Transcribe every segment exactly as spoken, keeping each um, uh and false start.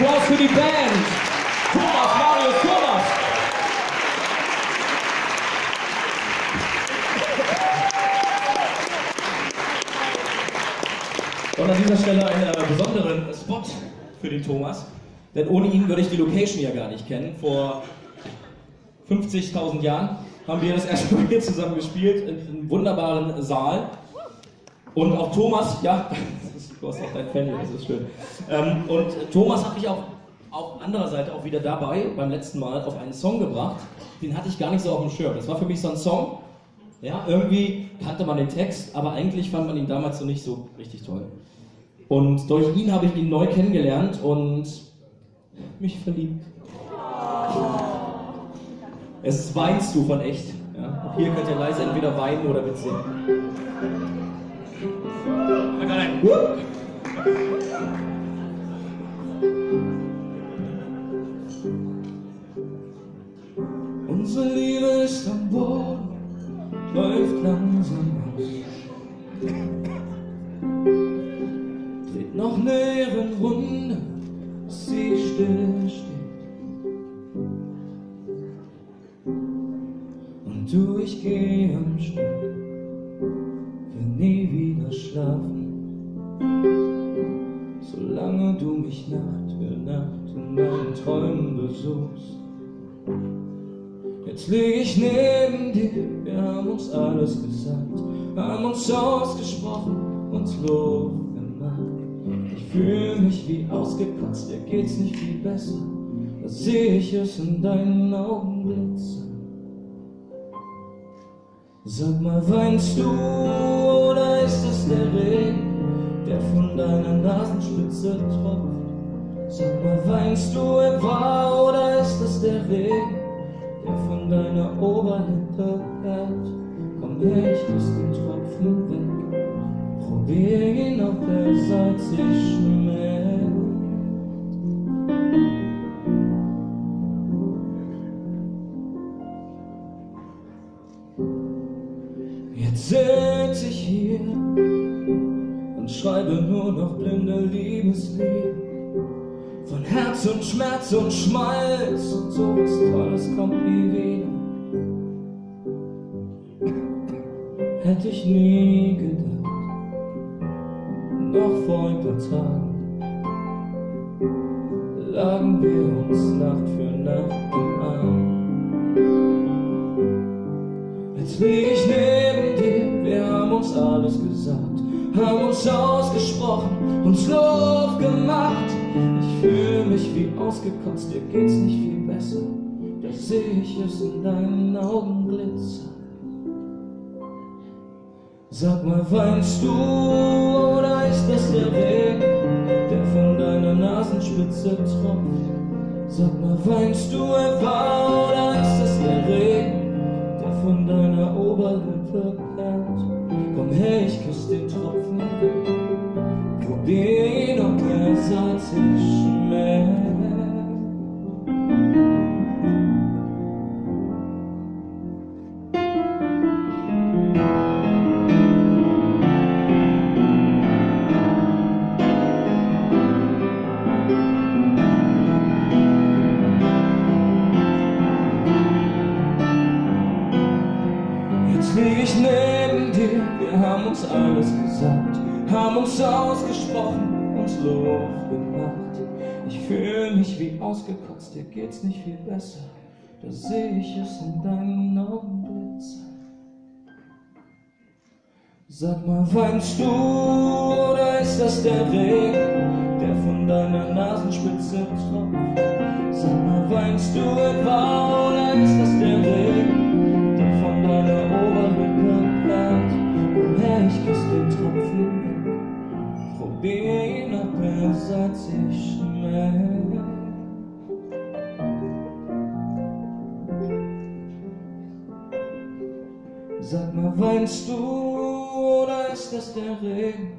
Applaus für die Band. Thomas, Marius, Thomas. Und an dieser Stelle einen äh, besonderen Spot für den Thomas. Denn ohne ihn würde ich die Location ja gar nicht kennen. Vor fünfzigtausend Jahren haben wir das erste Mal hier zusammen gespielt, in einem wunderbaren Saal. Und auch Thomas, ja, du hast auch dein Fan, das ist schön. Ähm, und Thomas hat mich auch auf anderer Seite auch wieder dabei, beim letzten Mal, auf einen Song gebracht. Den hatte ich gar nicht so auf dem Schirm. Das war für mich so ein Song, ja, irgendwie kannte man den Text, aber eigentlich fand man ihn damals so nicht so richtig toll. Und durch ihn habe ich ihn neu kennengelernt und mich verliebt. Es ist Weinst du von echt. Ja? Auch hier könnt ihr leise entweder weinen oder mitsingen. Unsere Liebe ist am Boden, läuft langsam aus. Dreht noch eine Ehrenrunde, bis sie still steht. Und du, ich geh am Stück, will nie wieder schlafen, solange du mich Nacht für Nacht in meinen Träumen besuchst. Jetzt lieg ich neben dir, wir haben uns alles gesagt, haben uns ausgesprochen, uns Lob gemacht. Ich fühl mich wie ausgekotzt, dir geht's nicht viel besser, da seh ich es in deinen Augen blitzen. Sag mal, weinst du oder ist es der Regen, der von deiner Nasenspitze tropft? Sag mal, weinst du etwa oder ist es der Regen, der von deiner Oberlippe perlt? Komm her, ich küss den Tropfen weg, probier ihn, ob er salzig schmeckt. Jetzt sitz ich hier und schreibe nur noch blinde Liebeslieder, von Herz und Schmerz und Schmalz, und so was Tolles kommt nie wieder. Hätte ich nie gedacht, noch vor ein paar Tagen lagen wir uns Nacht für Nacht im Arm. Jetzt lieg ich neben dir, wir haben uns alles gesagt, haben uns ausgesprochen, uns Luft gemacht. Ich fühl mich wie ausgekotzt, dir geht's nicht viel besser, da seh ich es in deinen Augen glitzern. Sag mal, weinst du oder ist das der Regen, der von deiner Nasenspitze tropft? Sag mal, weinst du etwa oder ist das der Regen, der von deiner Oberlippe perlt? Komm her, ich küss den Tropfen weg, probier ihn, ob er salzig schmeckt. Jetzt lieg ich neben dir, wir haben uns alles gesagt, haben uns ausgesprochen, uns Luft gemacht. Ich fühl mich wie ausgekotzt, dir geht's nicht viel besser, da seh ich es in deinen Augen glitzern. Sag mal, weinst du oder ist das der Regen, der von deiner Nasenspitze tropft? Sag mal, weinst du etwa oder ist das der Regen, der von deiner Oberlippe perlt? Komm her, ich küss den Tropfen weg, probier ihn, ob er salzig schmeckt. Sag mal, weinst du oder ist das der Regen?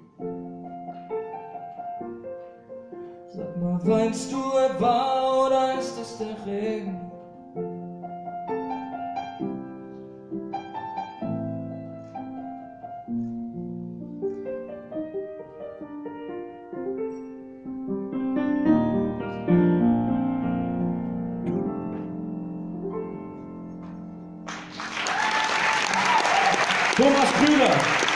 Sag mal, weinst du etwa oder ist das der Regen? Thomas Krüger.